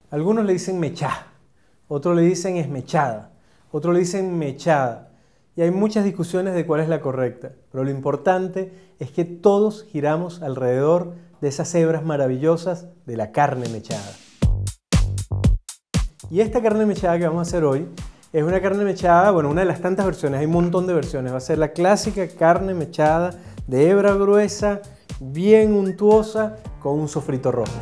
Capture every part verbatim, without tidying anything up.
Algunos le dicen mechá, otros le dicen esmechada, otros le dicen mechada. Y hay muchas discusiones de cuál es la correcta, pero lo importante es que todos giramos alrededor de esas hebras maravillosas de la carne mechada. Y esta carne mechada que vamos a hacer hoy es una carne mechada, bueno, una de las tantas versiones, hay un montón de versiones. Va a ser la clásica carne mechada de hebra gruesa, bien untuosa, con un sofrito rojo.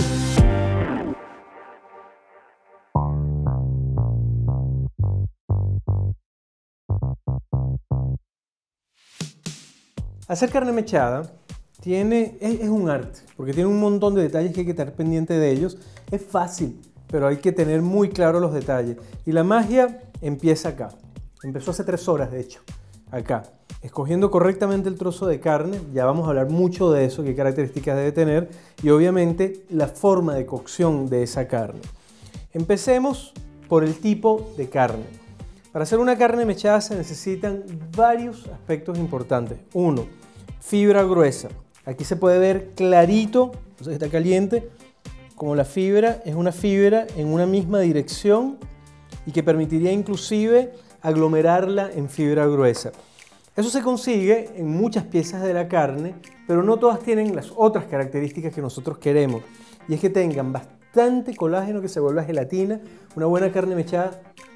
Hacer carne mechada tiene, es, es un arte, porque tiene un montón de detalles que hay que estar pendiente de ellos. Es fácil, pero hay que tener muy claro los detalles. Y la magia empieza acá. Empezó hace tres horas, de hecho, acá. Escogiendo correctamente el trozo de carne, ya vamos a hablar mucho de eso, qué características debe tener, y obviamente la forma de cocción de esa carne. Empecemos por el tipo de carne. Para hacer una carne mechada se necesitan varios aspectos importantes. Uno, fibra gruesa. Aquí se puede ver clarito, entonces está caliente, como la fibra es una fibra en una misma dirección y que permitiría inclusive aglomerarla en fibra gruesa. Eso se consigue en muchas piezas de la carne, pero no todas tienen las otras características que nosotros queremos. Y es que tengan bastante colágeno que se vuelva gelatina. Una buena carne mechada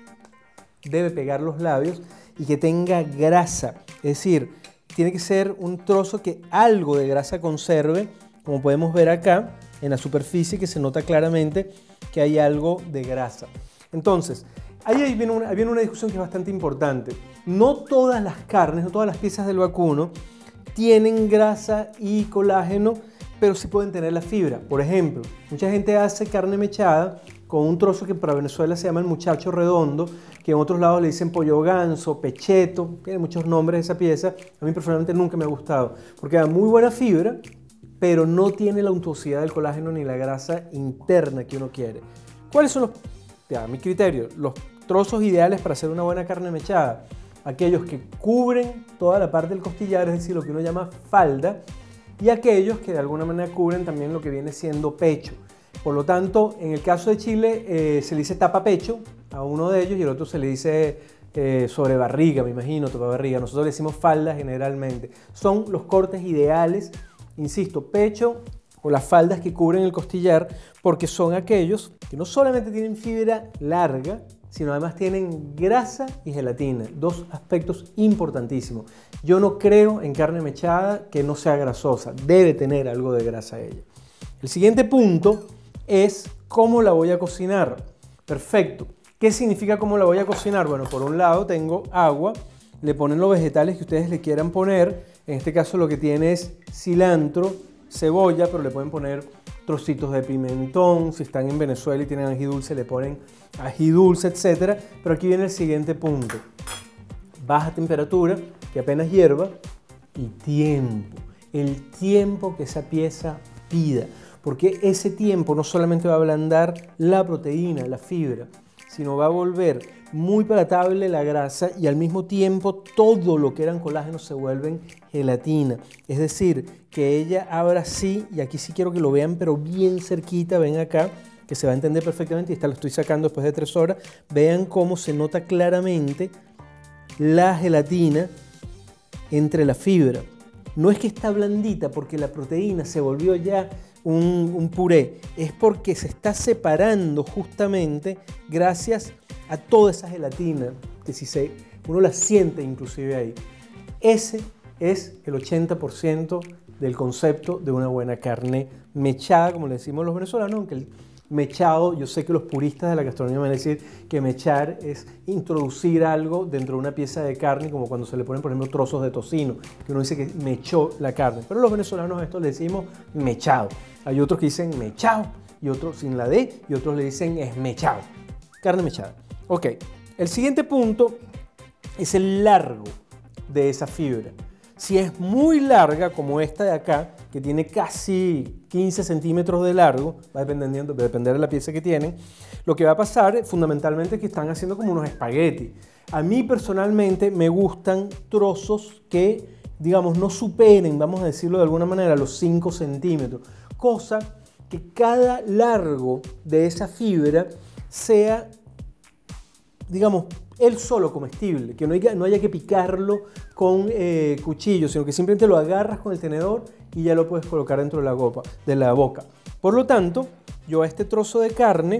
debe pegar los labios y que tenga grasa. Es decir, tiene que ser un trozo que algo de grasa conserve, como podemos ver acá en la superficie, que se nota claramente que hay algo de grasa. Entonces, ahí viene una, viene una discusión que es bastante importante. No todas las carnes, no todas las piezas del vacuno tienen grasa y colágeno, pero sí pueden tener la fibra. Por ejemplo, mucha gente hace carne mechada con un trozo que para Venezuela se llama el muchacho redondo, que en otros lados le dicen pollo ganso, pecheto, tiene muchos nombres esa pieza. A mí personalmente nunca me ha gustado, porque da muy buena fibra, pero no tiene la untuosidad del colágeno ni la grasa interna que uno quiere. ¿Cuáles son los, a mi criterio, los trozos ideales para hacer una buena carne mechada? Aquellos que cubren toda la parte del costillar, es decir, lo que uno llama falda, y aquellos que de alguna manera cubren también lo que viene siendo pecho. Por lo tanto, en el caso de Chile eh, se le dice tapa pecho a uno de ellos y el otro se le dice eh, sobre barriga, me imagino, tapa barriga. Nosotros le decimos falda generalmente. Son los cortes ideales, insisto, pecho o las faldas que cubren el costillar, porque son aquellos que no solamente tienen fibra larga, sino además tienen grasa y gelatina, dos aspectos importantísimos. Yo no creo en carne mechada que no sea grasosa, debe tener algo de grasa ella. El siguiente punto es cómo la voy a cocinar. Perfecto. ¿Qué significa cómo la voy a cocinar? Bueno, por un lado tengo agua, le ponen los vegetales que ustedes le quieran poner. En este caso lo que tiene es cilantro, cebolla, pero le pueden poner trocitos de pimentón. Si están en Venezuela y tienen ají dulce, le ponen ají dulce, etcétera. Pero aquí viene el siguiente punto. Baja temperatura, que apenas hierva, y tiempo. El tiempo que esa pieza pida. Porque ese tiempo no solamente va a ablandar la proteína, la fibra, sino va a volver muy palatable la grasa y al mismo tiempo todo lo que eran colágenos se vuelven gelatina. Es decir, que ella abra así, y aquí sí quiero que lo vean, pero bien cerquita, ven acá, que se va a entender perfectamente, y esta lo estoy sacando después de tres horas. Vean cómo se nota claramente la gelatina entre la fibra. No es que está blandita porque la proteína se volvió ya un, un puré, es porque se está separando justamente gracias a toda esa gelatina, que si se, uno la siente inclusive ahí. Ese es el ochenta por ciento del concepto de una buena carne mechada, como le decimos los venezolanos, aunque el mechado, yo sé que los puristas de la gastronomía van a decir que mechar es introducir algo dentro de una pieza de carne, como cuando se le ponen, por ejemplo, trozos de tocino, que uno dice que mechó la carne. Pero los venezolanos a esto le decimos mechado. Hay otros que dicen mechado, y otros sin la D, y otros le dicen esmechado. Carne mechada. Ok, el siguiente punto es el largo de esa fibra. Si es muy larga, como esta de acá, que tiene casi quince centímetros de largo, va dependiendo, va a depender de la pieza que tienen, lo que va a pasar fundamentalmente es que están haciendo como unos espaguetis. A mí personalmente me gustan trozos que, digamos, no superen, vamos a decirlo de alguna manera, los cinco centímetros, cosa que cada largo de esa fibra sea, digamos, él solo comestible, que no haya, no haya que picarlo con eh, cuchillo, sino que simplemente lo agarras con el tenedor y ya lo puedes colocar dentro de la, copa, de la boca. Por lo tanto, yo a este trozo de carne,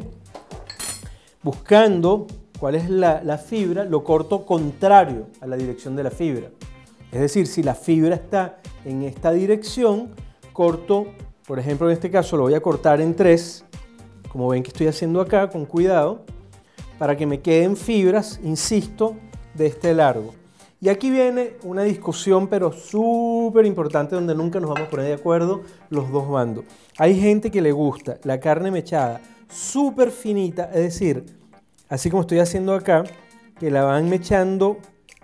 buscando cuál es la, la fibra, lo corto contrario a la dirección de la fibra. Es decir, si la fibra está en esta dirección, corto, por ejemplo, en este caso lo voy a cortar en tres, como ven que estoy haciendo acá, con cuidado, para que me queden fibras, insisto, de este largo. Y aquí viene una discusión, pero súper importante, donde nunca nos vamos a poner de acuerdo los dos bandos. Hay gente que le gusta la carne mechada súper finita, es decir, así como estoy haciendo acá, que la van mechando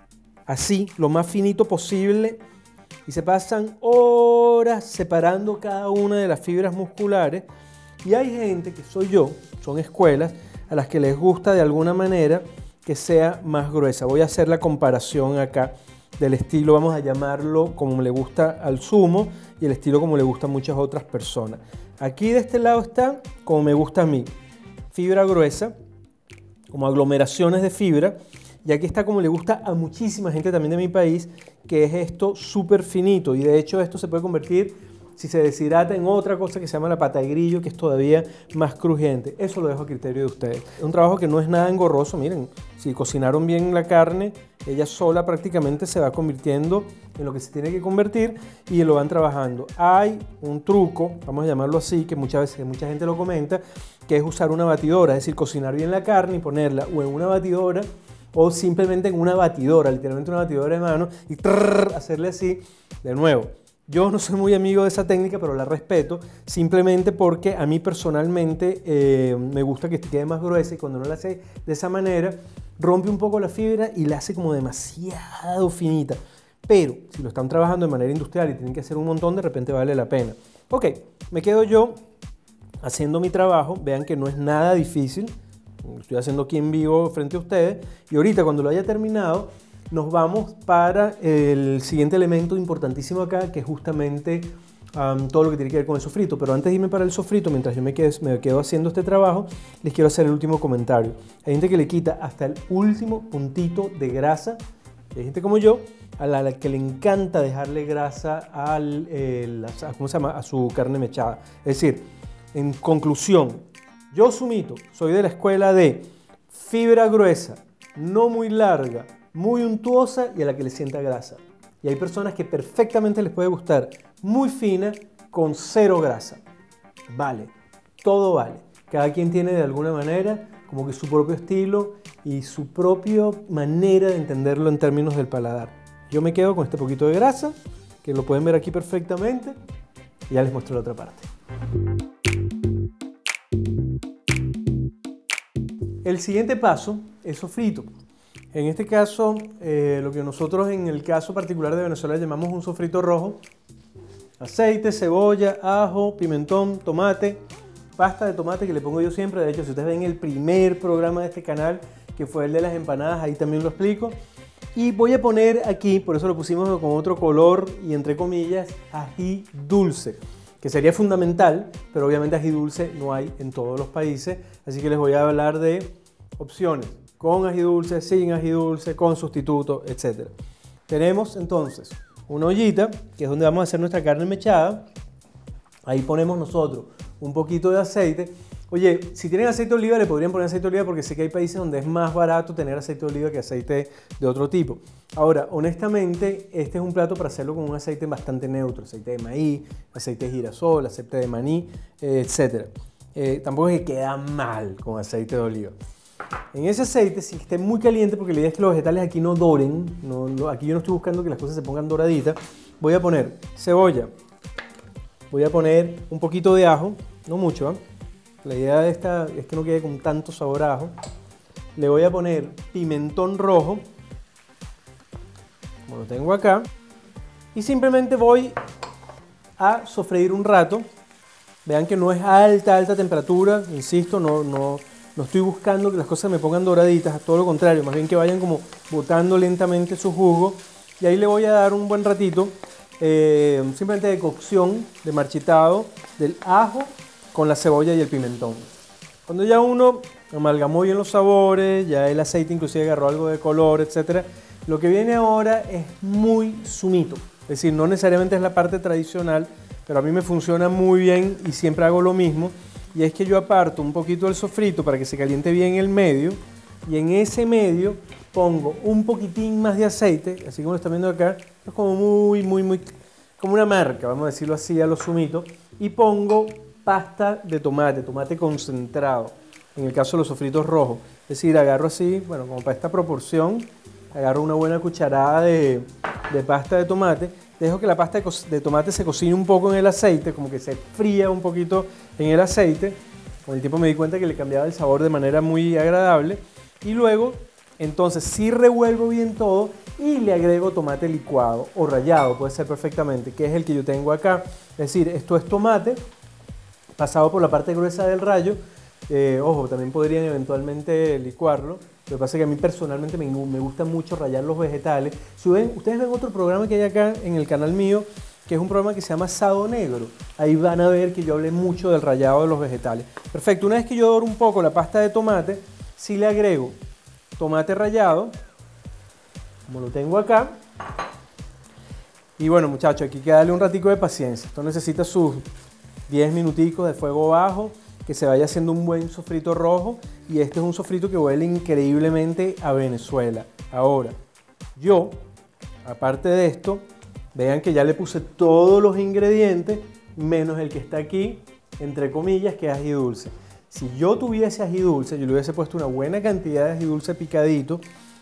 así, lo más finito posible, y se pasan horas separando cada una de las fibras musculares. Y hay gente, que soy yo, son escuelas, a las que les gusta de alguna manera que sea más gruesa. Voy a hacer la comparación acá del estilo, vamos a llamarlo como le gusta al sumo, y el estilo como le gusta a muchas otras personas. Aquí de este lado está como me gusta a mí, fibra gruesa, como aglomeraciones de fibra, y aquí está como le gusta a muchísima gente también de mi país, que es esto súper finito, y de hecho esto se puede convertir, si se deshidrata, en otra cosa que se llama la pata de grillo, que es todavía más crujiente. Eso lo dejo a criterio de ustedes. Es un trabajo que no es nada engorroso. Miren, si cocinaron bien la carne, ella sola prácticamente se va convirtiendo en lo que se tiene que convertir, y lo van trabajando. Hay un truco, vamos a llamarlo así, que muchas veces mucha gente lo comenta, que es usar una batidora, es decir, cocinar bien la carne y ponerla o en una batidora o simplemente en una batidora, literalmente una batidora de mano, y trrr, hacerle así. De nuevo, yo no soy muy amigo de esa técnica, pero la respeto, simplemente porque a mí personalmente eh, me gusta que quede más gruesa, y cuando no la hace de esa manera, rompe un poco la fibra y la hace como demasiado finita. Pero si lo están trabajando de manera industrial y tienen que hacer un montón, de repente vale la pena. Ok, me quedo yo haciendo mi trabajo. Vean que no es nada difícil. Lo estoy haciendo aquí en vivo frente a ustedes. Y ahorita, cuando lo haya terminado, nos vamos para el siguiente elemento importantísimo acá, que es justamente um, todo lo que tiene que ver con el sofrito. Pero antes de irme para el sofrito, mientras yo me quedo, me quedo haciendo este trabajo, les quiero hacer el último comentario. Hay gente que le quita hasta el último puntito de grasa. Hay gente como yo, a la, a la que le encanta dejarle grasa al, el, a, ¿cómo se llama? A su carne mechada. Es decir, en conclusión, yo, Sumito, soy de la escuela de fibra gruesa, no muy larga, muy untuosa y a la que le sienta grasa. Y hay personas que perfectamente les puede gustar muy fina con cero grasa. Vale, todo vale. Cada quien tiene de alguna manera como que su propio estilo y su propia manera de entenderlo en términos del paladar. Yo me quedo con este poquito de grasa, que lo pueden ver aquí perfectamente, y ya les muestro la otra parte. El siguiente paso es sofrito. En este caso, eh, lo que nosotros en el caso particular de Venezuela llamamos un sofrito rojo. Aceite, cebolla, ajo, pimentón, tomate, pasta de tomate que le pongo yo siempre. De hecho, si ustedes ven el primer programa de este canal, que fue el de las empanadas, ahí también lo explico. Y voy a poner aquí, por eso lo pusimos con otro color y entre comillas, ají dulce, que sería fundamental, pero obviamente ají dulce no hay en todos los países, así que les voy a hablar de opciones, con ají dulce, sin ají dulce, con sustituto, etcétera. Tenemos entonces una ollita, que es donde vamos a hacer nuestra carne mechada. Ahí ponemos nosotros un poquito de aceite. Oye, si tienen aceite de oliva, le podrían poner aceite de oliva, porque sé que hay países donde es más barato tener aceite de oliva que aceite de otro tipo. Ahora, honestamente, este es un plato para hacerlo con un aceite bastante neutro, aceite de maíz, aceite de girasol, aceite de maní, eh, etcétera. Eh, tampoco es que queda mal con aceite de oliva. En ese aceite, si esté muy caliente, porque la idea es que los vegetales aquí no doren, no, no, aquí yo no estoy buscando que las cosas se pongan doraditas, voy a poner cebolla, voy a poner un poquito de ajo, no mucho, ¿eh? La idea de esta es que no quede con tanto sabor a ajo. Le voy a poner pimentón rojo, como lo tengo acá, y simplemente voy a sofreír un rato. Vean que no es alta, alta temperatura, insisto, no, no, no estoy buscando que las cosas me pongan doraditas, todo lo contrario, más bien que vayan como botando lentamente su jugo. Y ahí le voy a dar un buen ratito, eh, simplemente de cocción, de marchitado del ajo con la cebolla y el pimentón. Cuando ya uno amalgamó bien los sabores, ya el aceite inclusive agarró algo de color, etcétera, lo que viene ahora es muy sumito. Es decir, no necesariamente es la parte tradicional, pero a mí me funciona muy bien y siempre hago lo mismo. Y es que yo aparto un poquito del sofrito para que se caliente bien el medio, y en ese medio pongo un poquitín más de aceite, así como lo están viendo acá, es como muy, muy, muy, como una marca, vamos a decirlo así, a lo sumito, y pongo pasta de tomate, tomate concentrado, en el caso de los sofritos rojos. Es decir, agarro así, bueno, como para esta proporción, agarro una buena cucharada de, de pasta de tomate, dejo que la pasta de, de tomate se cocine un poco en el aceite, como que se fría un poquito en el aceite. Con el tiempo me di cuenta que le cambiaba el sabor de manera muy agradable. Y luego, entonces, sí revuelvo bien todo y le agrego tomate licuado o rallado, puede ser perfectamente, que es el que yo tengo acá. Es decir, esto es tomate pasado por la parte gruesa del rayo. Eh, ojo, también podrían eventualmente licuarlo. Lo que pasa es que a mí personalmente me, me gusta mucho rallar los vegetales. Si ven, ustedes ven otro programa que hay acá en el canal mío, que es un programa que se llama Sado Negro. Ahí van a ver que yo hablé mucho del rallado de los vegetales. Perfecto, una vez que yo doro un poco la pasta de tomate, sí le agrego tomate rallado, como lo tengo acá. Y bueno, muchachos, aquí hay que darle un ratico de paciencia. Esto necesita sus diez minuticos de fuego bajo, que se vaya haciendo un buen sofrito rojo, y este es un sofrito que huele increíblemente a Venezuela. Ahora, yo, aparte de esto, vean que ya le puse todos los ingredientes, menos el que está aquí, entre comillas, que es ají dulce. Si yo tuviese ají dulce, yo le hubiese puesto una buena cantidad de ají dulce picadito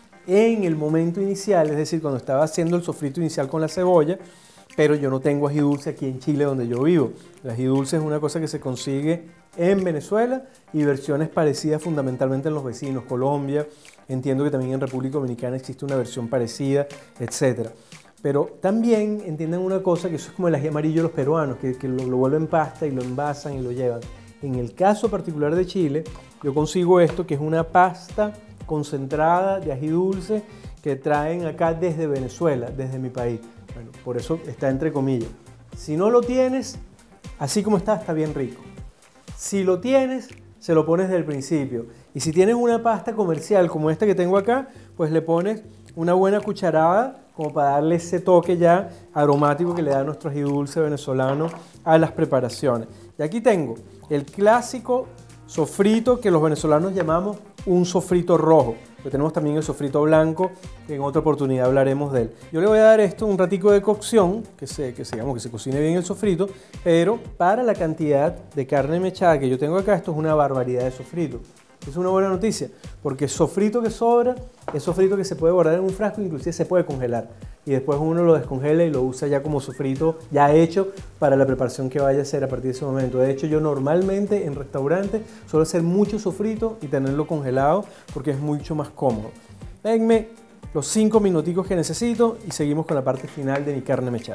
en el momento inicial, es decir, cuando estaba haciendo el sofrito inicial con la cebolla, pero yo no tengo ají dulce aquí en Chile donde yo vivo. El ají dulce es una cosa que se consigue en Venezuela y versiones parecidas fundamentalmente en los vecinos, Colombia, entiendo que también en República Dominicana existe una versión parecida, etcétera. Pero también entiendan una cosa, que eso es como el ají amarillo de los peruanos, que, que lo, lo vuelven pasta y lo envasan y lo llevan. En el caso particular de Chile, yo consigo esto, que es una pasta concentrada de ají dulce que traen acá desde Venezuela, desde mi país. Bueno, por eso está entre comillas. Si no lo tienes, así como está, está bien rico. Si lo tienes, se lo pones desde el principio. Y si tienes una pasta comercial como esta que tengo acá, pues le pones una buena cucharada como para darle ese toque ya aromático que le da nuestro ají dulce venezolano a las preparaciones. Y aquí tengo el clásico sofrito que los venezolanos llamamos un sofrito rojo. Pero tenemos también el sofrito blanco, que en otra oportunidad hablaremos de él. Yo le voy a dar esto un ratico de cocción, que se, que, se, digamos, que se cocine bien el sofrito, pero para la cantidad de carne mechada que yo tengo acá, esto es una barbaridad de sofrito. Es una buena noticia, porque sofrito que sobra es sofrito que se puede guardar en un frasco, inclusive se puede congelar. Y después uno lo descongela y lo usa ya como sofrito ya hecho para la preparación que vaya a hacer a partir de ese momento. De hecho, yo normalmente en restaurantes suelo hacer mucho sofrito y tenerlo congelado porque es mucho más cómodo. Denme los cinco minuticos que necesito y seguimos con la parte final de mi carne mechada.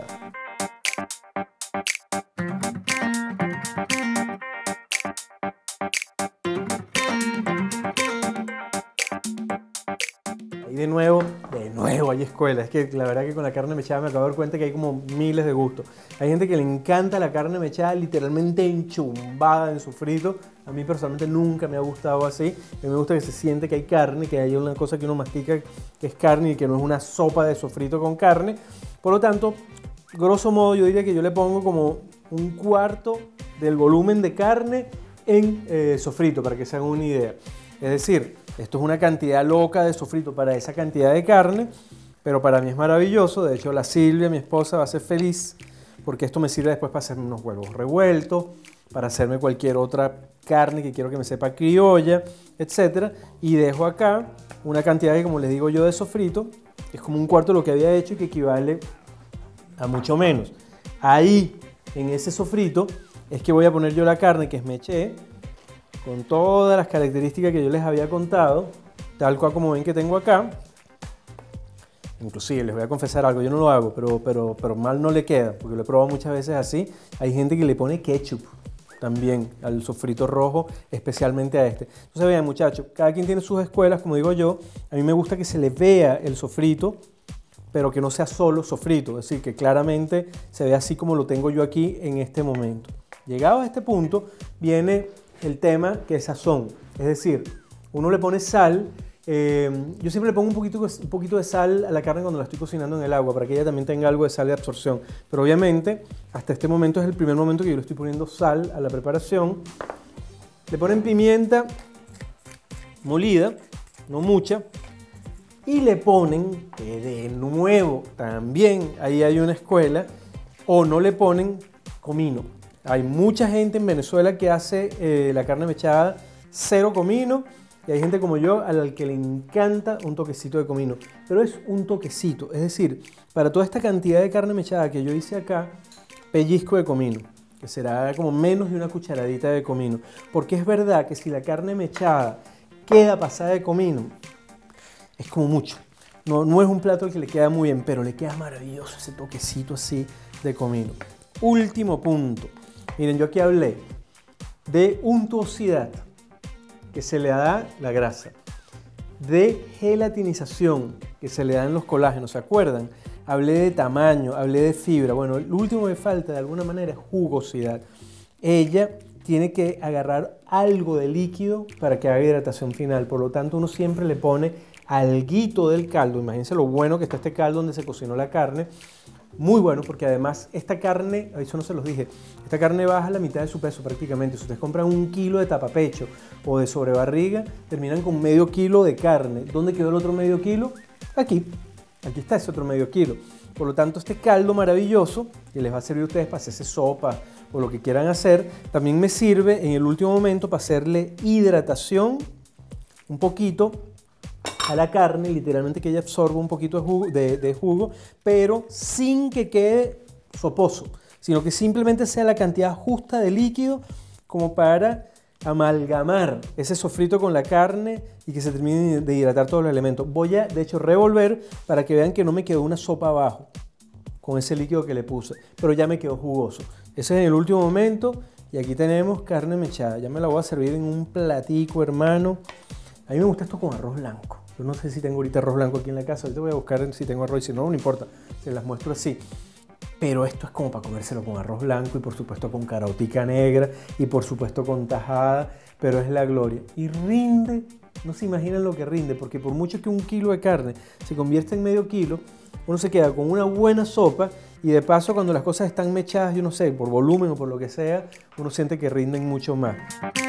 De nuevo, de nuevo hay escuela. Es que la verdad que con la carne mechada me acabo de dar cuenta que hay como miles de gustos. Hay gente que le encanta la carne mechada literalmente enchumbada en sofrito. A mí personalmente nunca me ha gustado así. A mí me gusta que se siente que hay carne, que hay una cosa que uno mastica que es carne y que no es una sopa de sofrito con carne. Por lo tanto, grosso modo yo diría que yo le pongo como un cuarto del volumen de carne en eh, sofrito, para que se hagan una idea. Es decir, esto es una cantidad loca de sofrito para esa cantidad de carne, pero para mí es maravilloso. De hecho, la Silvia, mi esposa, va a ser feliz porque esto me sirve después para hacerme unos huevos revueltos, para hacerme cualquier otra carne que quiero que me sepa criolla, etcétera. Y dejo acá una cantidad que, como les digo yo, de sofrito, es como un cuarto de lo que había hecho y que equivale a mucho menos. Ahí, en ese sofrito, es que voy a poner yo la carne que esmeché, con todas las características que yo les había contado, tal cual como ven que tengo acá. Inclusive les voy a confesar algo, yo no lo hago, pero, pero, pero mal no le queda, porque lo he probado muchas veces así. Hay gente que le pone ketchup también al sofrito rojo, especialmente a este. Entonces vean, muchachos, cada quien tiene sus escuelas, como digo yo. A mí me gusta que se le vea el sofrito, pero que no sea solo sofrito, es decir, que claramente se vea así como lo tengo yo aquí en este momento. Llegado a este punto, viene el tema que es sazón. Es decir, uno le pone sal. Eh, yo siempre le pongo un poquito, un poquito de sal a la carne cuando la estoy cocinando en el agua, para que ella también tenga algo de sal de absorción. Pero obviamente, hasta este momento es el primer momento que yo le estoy poniendo sal a la preparación. Le ponen pimienta molida, no mucha. Y le ponen, que de nuevo, también ahí hay una escuela, o no le ponen comino. Hay mucha gente en Venezuela que hace eh, la carne mechada cero comino, y hay gente como yo al que le encanta un toquecito de comino. Pero es un toquecito, es decir, para toda esta cantidad de carne mechada que yo hice acá, pellizco de comino, que será como menos de una cucharadita de comino. Porque es verdad que si la carne mechada queda pasada de comino, es como mucho. No, no es un plato que le queda muy bien, pero le queda maravilloso ese toquecito así de comino. Último punto. Miren, yo aquí hablé de untuosidad que se le da la grasa, de gelatinización que se le dan los colágenos, ¿se acuerdan? Hablé de tamaño, hablé de fibra. Bueno, lo último que falta de alguna manera es jugosidad. Ella tiene que agarrar algo de líquido para que haga hidratación final. Por lo tanto, uno siempre le pone alguito del caldo. Imagínense lo bueno que está este caldo donde se cocinó la carne. Muy bueno, porque además esta carne, eso no se los dije, esta carne baja la mitad de su peso prácticamente. Si ustedes compran un kilo de tapapecho o de sobrebarriga, terminan con medio kilo de carne. ¿Dónde quedó el otro medio kilo? Aquí. Aquí está ese otro medio kilo. Por lo tanto, este caldo maravilloso, que les va a servir a ustedes para hacerse sopa o lo que quieran hacer, también me sirve en el último momento para hacerle hidratación un poquito a la carne, literalmente que ella absorba un poquito de jugo, de, de jugo, pero sin que quede soposo, sino que simplemente sea la cantidad justa de líquido como para amalgamar ese sofrito con la carne y que se termine de hidratar todos los elementos. Voy a, de hecho, revolver para que vean que no me quedó una sopa abajo con ese líquido que le puse, pero ya me quedó jugoso. Ese es en el último momento y aquí tenemos carne mechada. Ya me la voy a servir en un platico, hermano. A mí me gusta esto con arroz blanco. Yo no sé si tengo ahorita arroz blanco aquí en la casa. Ahorita voy a buscar si tengo arroz y si no, no importa. Se las muestro así. Pero esto es como para comérselo con arroz blanco y por supuesto con caraotica negra y por supuesto con tajada. Pero es la gloria. Y rinde, no se imaginan lo que rinde, porque por mucho que un kilo de carne se convierta en medio kilo, uno se queda con una buena sopa y de paso cuando las cosas están mechadas, yo no sé, por volumen o por lo que sea, uno siente que rinden mucho más.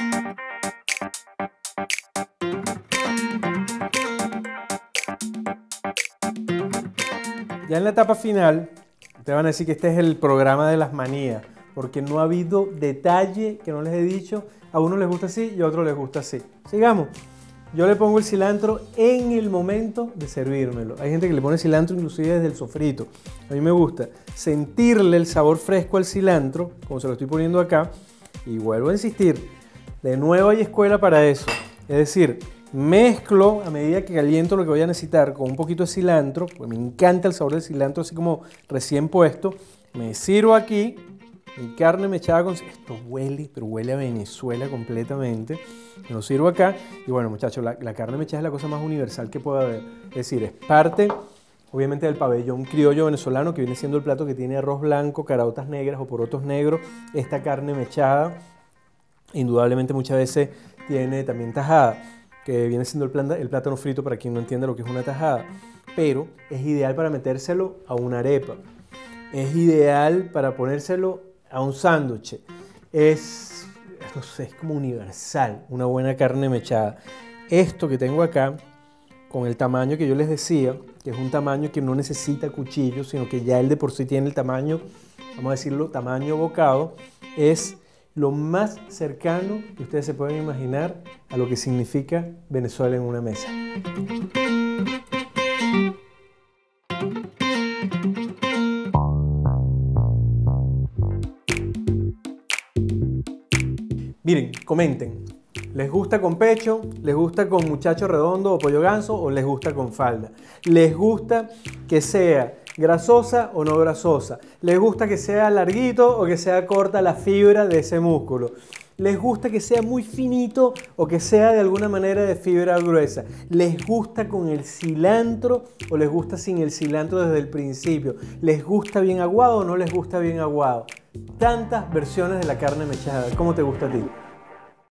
Ya en la etapa final, te van a decir que este es el programa de las manías, porque no ha habido detalle que no les he dicho. A uno les gusta así y a otro les gusta así. Sigamos. Yo le pongo el cilantro en el momento de servírmelo. Hay gente que le pone cilantro inclusive desde el sofrito. A mí me gusta sentirle el sabor fresco al cilantro, como se lo estoy poniendo acá. Y vuelvo a insistir, de nuevo hay escuela para eso. Es decir, mezclo a medida que caliento lo que voy a necesitar con un poquito de cilantro, porque me encanta el sabor del cilantro así como recién puesto. Me sirvo aquí mi carne mechada con... Esto huele, pero huele a Venezuela completamente. Me lo sirvo acá y bueno, muchachos, la, la carne mechada es la cosa más universal que pueda haber. Es decir, es parte, obviamente, del pabellón criollo venezolano, que viene siendo el plato que tiene arroz blanco, caraotas negras o porotos negros. Esta carne mechada, indudablemente muchas veces tiene también tajada, que viene siendo el, plan, el plátano frito para quien no entiende lo que es una tajada. Pero es ideal para metérselo a una arepa. Es ideal para ponérselo a un sándwich. Es, no sé, es como universal, una buena carne mechada. Esto que tengo acá, con el tamaño que yo les decía, que es un tamaño que no necesita cuchillo, sino que ya él de por sí tiene el tamaño, vamos a decirlo, tamaño bocado, es lo más cercano que ustedes se pueden imaginar a lo que significa Venezuela en una mesa. Miren, comenten. ¿Les gusta con pecho? ¿Les gusta con muchacho redondo o pollo ganso? ¿O les gusta con falda? ¿Les gusta que sea grasosa o no grasosa? ¿Les gusta que sea larguito o que sea corta la fibra de ese músculo? ¿Les gusta que sea muy finito o que sea de alguna manera de fibra gruesa? ¿Les gusta con el cilantro o les gusta sin el cilantro desde el principio? ¿Les gusta bien aguado o no les gusta bien aguado? Tantas versiones de la carne mechada. ¿Cómo te gusta a ti?